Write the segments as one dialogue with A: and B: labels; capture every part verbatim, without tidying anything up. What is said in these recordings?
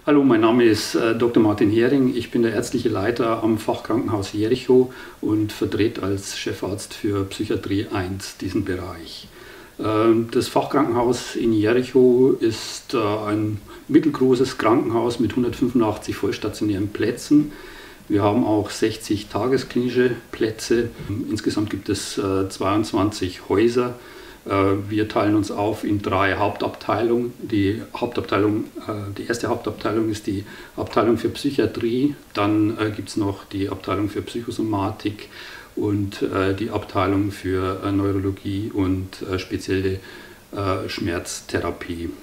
A: Hallo, mein Name ist äh, Doktor Martin Hering. Ich bin der ärztliche Leiter am Fachkrankenhaus Jerichow und vertrete als Chefarzt für Psychiatrie eins diesen Bereich. Ähm, das Fachkrankenhaus in Jerichow ist äh, ein mittelgroßes Krankenhaus mit hundertfünfundachtzig vollstationären Plätzen. Wir haben auch sechzig tagesklinische Plätze. Insgesamt gibt es äh, zweiundzwanzig Häuser. Wir teilen uns auf in drei Hauptabteilungen. Die Hauptabteilung, die erste Hauptabteilung ist die Abteilung für Psychiatrie, dann gibt es noch die Abteilung für Psychosomatik und die Abteilung für Neurologie und spezielle Schmerztherapie.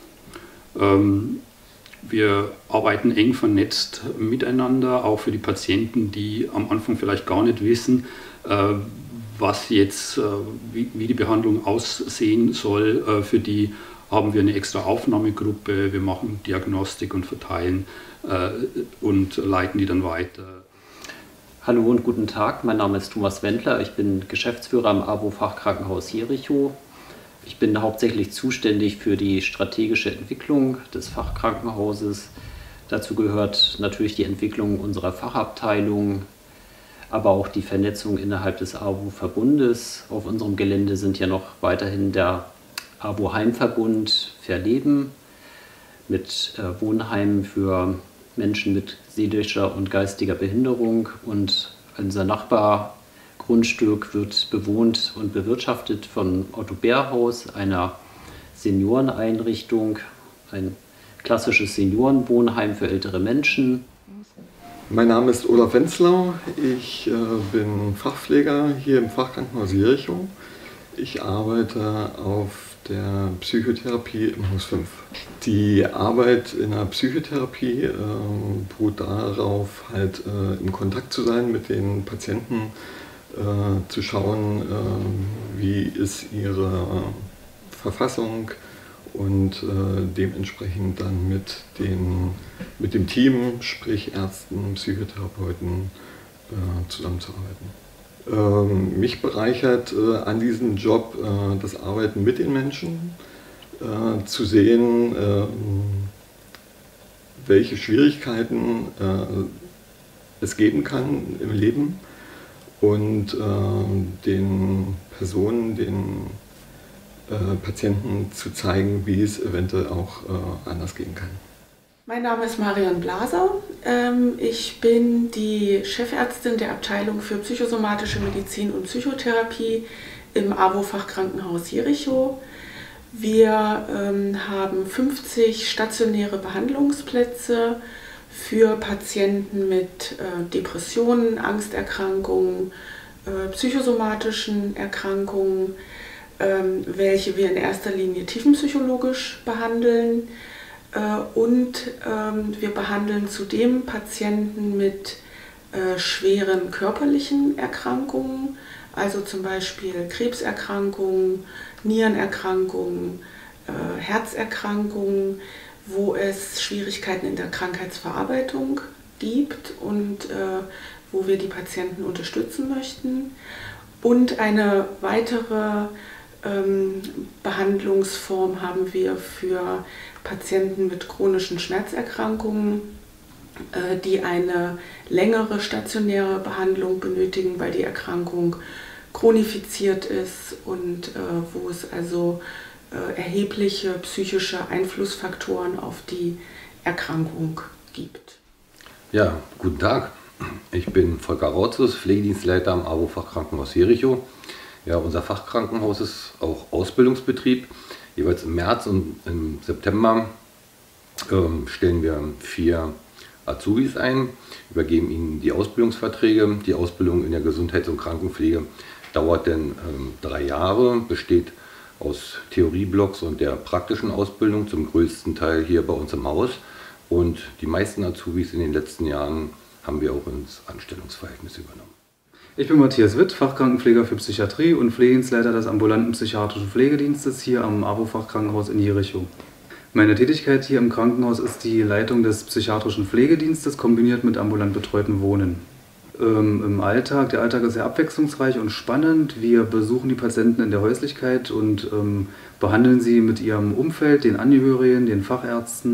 A: Wir arbeiten eng vernetzt miteinander, auch für die Patienten, die am Anfang vielleicht gar nicht wissen, was jetzt, wie, wie die Behandlung aussehen soll. Für die haben wir eine extra Aufnahmegruppe, wir machen Diagnostik und verteilen und leiten die dann weiter.
B: Hallo und guten Tag, mein Name ist Thomas Wendler, ich bin Geschäftsführer am AWO-Fachkrankenhaus Jerichow. Ich bin hauptsächlich zuständig für die strategische Entwicklung des Fachkrankenhauses. Dazu gehört natürlich die Entwicklung unserer Fachabteilung, aber auch die Vernetzung innerhalb des AWO-Verbundes. Auf unserem Gelände sind ja noch weiterhin der AWO-Heimverbund Verleben mit äh, Wohnheimen für Menschen mit seelischer und geistiger Behinderung, und unser Nachbargrundstück wird bewohnt und bewirtschaftet von Otto Bär-Haus, einer Senioreneinrichtung, ein klassisches Seniorenwohnheim für ältere Menschen.
C: Mein Name ist Olaf Wenzlau, ich äh, bin Fachpfleger hier im Fachkrankenhaus Jerichow. Ich arbeite auf der Psychotherapie im Haus fünf. Die Arbeit in der Psychotherapie äh, beruht darauf, halt äh, im Kontakt zu sein mit den Patienten, äh, zu schauen, äh, wie ist ihre Verfassung, und äh, dementsprechend dann mit, den, mit dem Team, sprich Ärzten, Psychotherapeuten, äh, zusammenzuarbeiten. Ähm, mich bereichert äh, an diesem Job äh, das Arbeiten mit den Menschen, äh, zu sehen, äh, welche Schwierigkeiten äh, es geben kann im Leben, und äh, den Personen, den Patienten zu zeigen, wie es eventuell auch äh, anders gehen kann.
D: Mein Name ist Marion Blaser. Ähm, ich bin die Chefärztin der Abteilung für psychosomatische Medizin und Psychotherapie im AWO-Fachkrankenhaus Jerichow. Wir ähm, haben fünfzig stationäre Behandlungsplätze für Patienten mit äh, Depressionen, Angsterkrankungen, äh, psychosomatischen Erkrankungen, welche wir in erster Linie tiefenpsychologisch behandeln, und wir behandeln zudem Patienten mit schweren körperlichen Erkrankungen, also zum Beispiel Krebserkrankungen, Nierenerkrankungen, Herzerkrankungen, wo es Schwierigkeiten in der Krankheitsverarbeitung gibt und wo wir die Patienten unterstützen möchten. Und eine weitere Ähm, Behandlungsform haben wir für Patienten mit chronischen Schmerzerkrankungen, äh, die eine längere stationäre Behandlung benötigen, weil die Erkrankung chronifiziert ist und äh, wo es also äh, erhebliche psychische Einflussfaktoren auf die Erkrankung gibt.
E: Ja, guten Tag. Ich bin Volker Rautzus, Pflegedienstleiter am AWO-Fachkrankenhaus Jerichow. Ja, unser Fachkrankenhaus ist auch Ausbildungsbetrieb. Jeweils im März und im September ähm, stellen wir vier Azubis ein, übergeben ihnen die Ausbildungsverträge. Die Ausbildung in der Gesundheits- und Krankenpflege dauert dann ähm, drei Jahre, besteht aus Theorieblocks und der praktischen Ausbildung, zum größten Teil hier bei uns im Haus. Und die meisten Azubis in den letzten Jahren haben wir auch ins Anstellungsverhältnis übernommen.
F: Ich bin Matthias Witt, Fachkrankenpfleger für Psychiatrie und Pflegedienstleiter des ambulanten psychiatrischen Pflegedienstes hier am AWO-Fachkrankenhaus in Jerichow. Meine Tätigkeit hier im Krankenhaus ist die Leitung des psychiatrischen Pflegedienstes kombiniert mit ambulant betreuten Wohnen. Ähm, Im Alltag, der Alltag ist sehr abwechslungsreich und spannend. Wir besuchen die Patienten in der Häuslichkeit und ähm, behandeln sie mit ihrem Umfeld, den Angehörigen, den Fachärzten,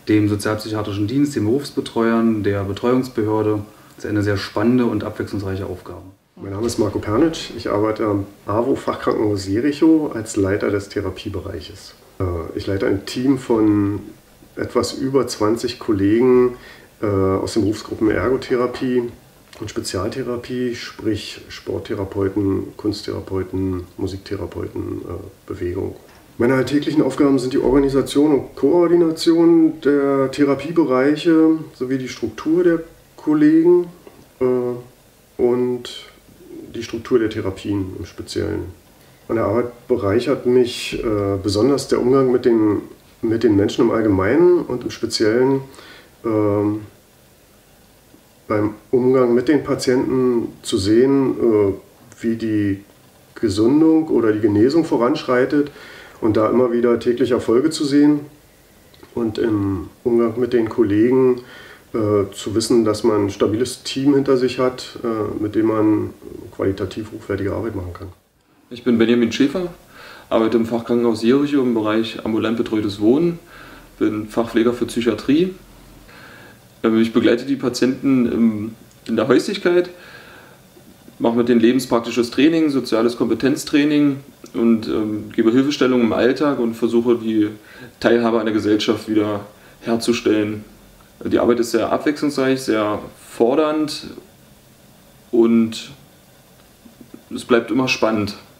F: dem sozialpsychiatrischen Dienst, den Berufsbetreuern, der Betreuungsbehörde. Das ist eine sehr spannende und abwechslungsreiche Aufgabe.
G: Mein Name ist Marco Pernitsch. Ich arbeite am AWO-Fachkrankenhaus Jerichow als Leiter des Therapiebereiches. Ich leite ein Team von etwas über zwanzig Kollegen aus den Berufsgruppen Ergotherapie und Spezialtherapie, sprich Sporttherapeuten, Kunsttherapeuten, Musiktherapeuten, Bewegung. Meine alltäglichen Aufgaben sind die Organisation und Koordination der Therapiebereiche sowie die Struktur der Kollegen und die Struktur der Therapien im Speziellen. An der Arbeit bereichert mich äh, besonders der Umgang mit den, mit den Menschen im Allgemeinen und im Speziellen äh, beim Umgang mit den Patienten zu sehen, äh, wie die Gesundung oder die Genesung voranschreitet und da immer wieder täglich Erfolge zu sehen und im Umgang mit den Kollegen Äh, zu wissen, dass man ein stabiles Team hinter sich hat, äh, mit dem man qualitativ hochwertige Arbeit machen kann.
H: Ich bin Benjamin Schäfer, arbeite im Fachkrankenhaus Jerichow im Bereich ambulant betreutes Wohnen, bin Fachpfleger für Psychiatrie. Äh, ich begleite die Patienten im, in der Häuslichkeit, mache mit denen lebenspraktisches Training, soziales Kompetenztraining und ähm, gebe Hilfestellung im Alltag und versuche die Teilhabe an der Gesellschaft wieder herzustellen. Die Arbeit ist sehr abwechslungsreich, sehr fordernd und es bleibt immer spannend.